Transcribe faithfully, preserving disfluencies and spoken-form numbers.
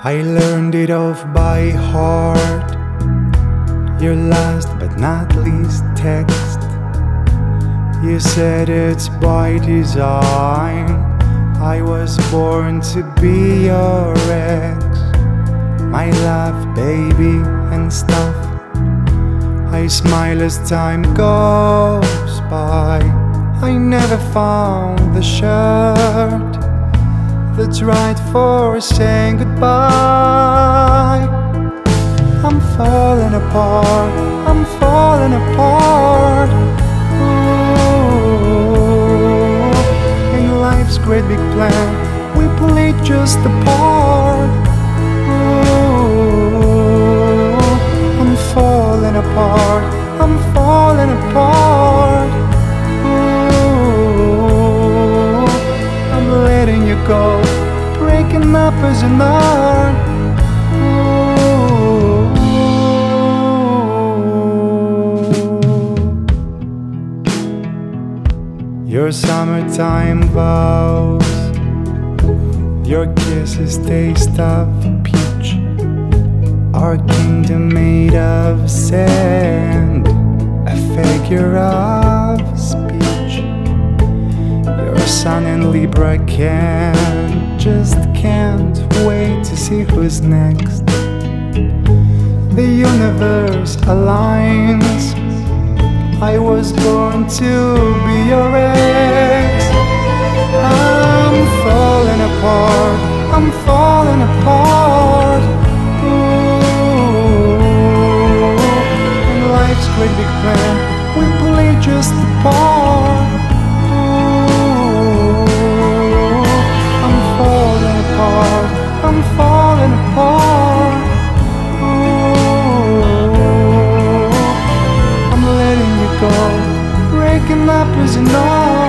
I learned it off by heart, your last but not least text. You said it's by design, I was born to be your ex. My love, baby, and stuff. I smile as time goes by. I never found the shirt that's right for saying goodbye. I'm falling apart, I'm falling apart. Ooh, in life's great big plan, we played just a part. Ooh, I'm falling apart, I'm falling apart. Ooh, I'm letting you go, breaking up as an art. Your summertime vows, your kisses taste of peach, our kingdom made of sand, a figure of speech. Your sun in Libra can't, just can't wait to see who's next. The universe aligns, I was born to be your ex. I'm falling apart, I'm falling apart. Ooh, in life's great big plan, we play just a part. Ooh, I'm falling apart, I'm falling apart. Breaking up is enough.